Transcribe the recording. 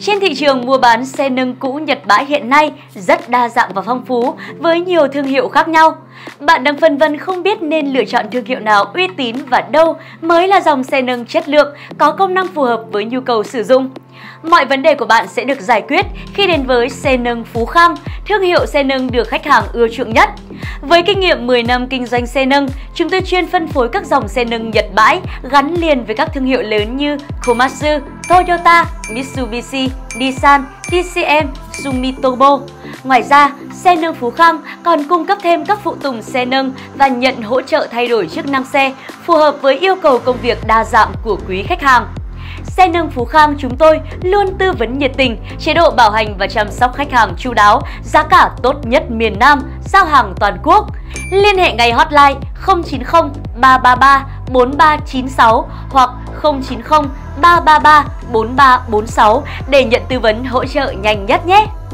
Trên thị trường mua bán xe nâng cũ Nhật bãi hiện nay rất đa dạng và phong phú với nhiều thương hiệu khác nhau. Bạn đang phân vân không biết nên lựa chọn thương hiệu nào uy tín và đâu mới là dòng xe nâng chất lượng, có công năng phù hợp với nhu cầu sử dụng. Mọi vấn đề của bạn sẽ được giải quyết khi đến với Xe nâng Phú Khang, thương hiệu xe nâng được khách hàng ưa chuộng nhất. Với kinh nghiệm 10 năm kinh doanh xe nâng, chúng tôi chuyên phân phối các dòng xe nâng Nhật bãi gắn liền với các thương hiệu lớn như Komatsu, Toyota, Mitsubishi, Nissan, TCM, Sumitomo. Ngoài ra, Xe nâng Phú Khang còn cung cấp thêm các phụ tùng xe nâng và nhận hỗ trợ thay đổi chức năng xe phù hợp với yêu cầu công việc đa dạng của quý khách hàng. Xe nâng Phú Khang chúng tôi luôn tư vấn nhiệt tình, chế độ bảo hành và chăm sóc khách hàng chu đáo, giá cả tốt nhất miền Nam, giao hàng toàn quốc. Liên hệ ngay hotline 090 333 4396 hoặc 090 333 4346 để nhận tư vấn hỗ trợ nhanh nhất nhé!